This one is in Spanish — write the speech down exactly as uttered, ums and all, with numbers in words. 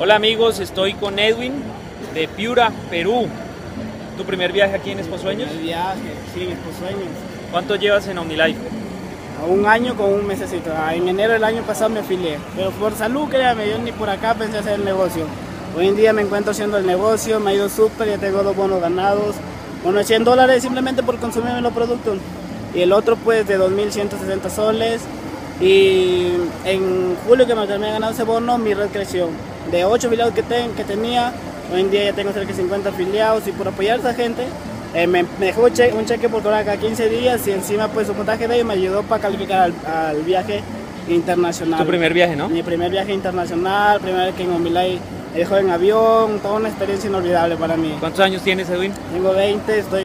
Hola amigos, estoy con Edwin de Piura, Perú. ¿Tu primer viaje aquí en Exposueños? El viaje, sí, en Exposueños. ¿Cuánto llevas en OmniLife? A un año con un mesecito. Ah, En enero del año pasado me afilié, pero por salud, créame, yo ni por acá pensé hacer el negocio. Hoy en día me encuentro haciendo el negocio, me ha ido súper, ya tengo dos bonos ganados, uno de cien dólares simplemente por consumirme los productos y el otro pues de dos mil ciento sesenta soles. Y en julio que me terminé ganando ese bono, mi red creció. De ocho afiliados que, ten, que tenía, hoy en día ya tengo cerca de cincuenta afiliados y por apoyar a esa gente eh, me, me dejó un cheque, un cheque por cobrar cada quince días y encima pues su puntaje de ellos me ayudó para calificar al, al viaje internacional. Tu primer viaje, ¿no? Mi primer viaje internacional, primera vez que en OmniLife me dejó en avión, toda una experiencia inolvidable para mí. ¿Cuántos años tienes, Edwin? Tengo veinte, estoy